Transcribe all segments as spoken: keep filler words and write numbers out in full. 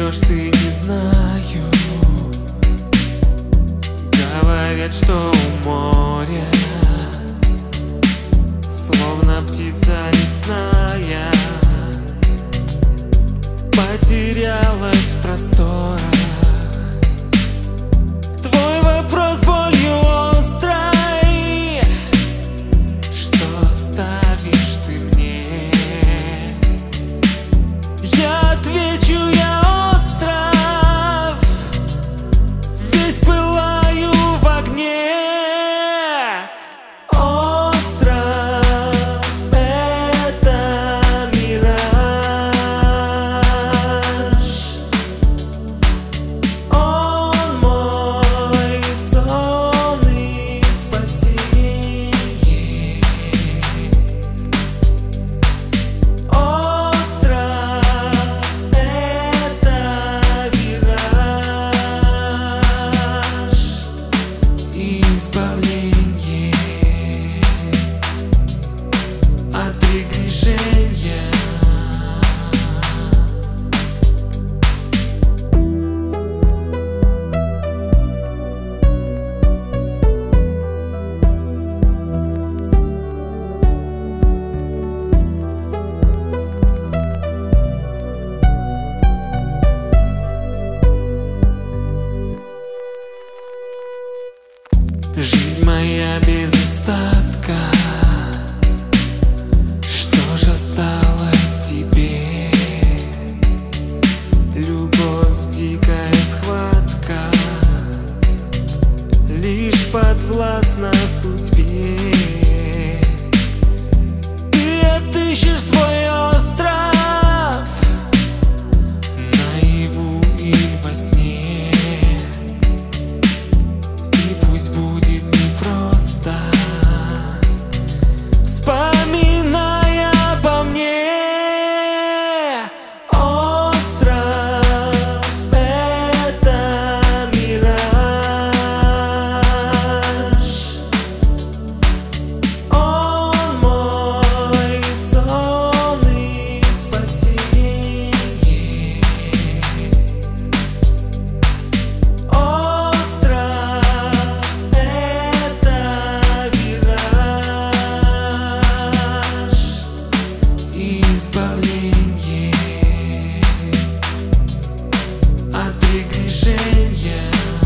идешь, ты не знаю. Говорят, что у моря словно птица лесная потерялась в просторах. Твой вопрос болью острой, что оставишь ты мне? Я отвечу, я остров, весь пылаю в огне. Остров — это мираж. Он мой сон и спасение. Остров — это вираж, избавление от прегрешения. Жизнь моя без остатка, что же осталось тебе? Любовь, дикая схватка, лишь подвластна судьбе. Ты отыщешь свой остров наяву или во сне, и пусть будет непросто, вспоминая обо мне. Остров — это мираж. Он мой сон и спасение. Остров — это вираж, избавление от прегрешения.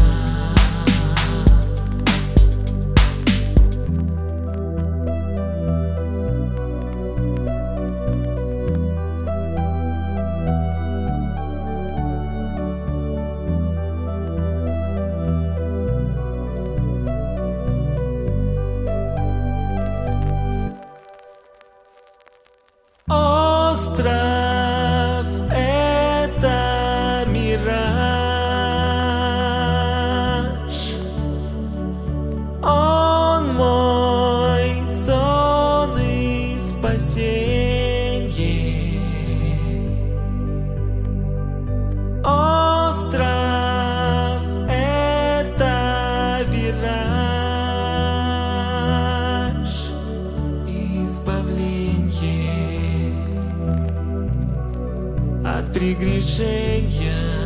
Остров — это мираж. Он мой сон и спасение. Остров — это вираж, избавление от прегрешения.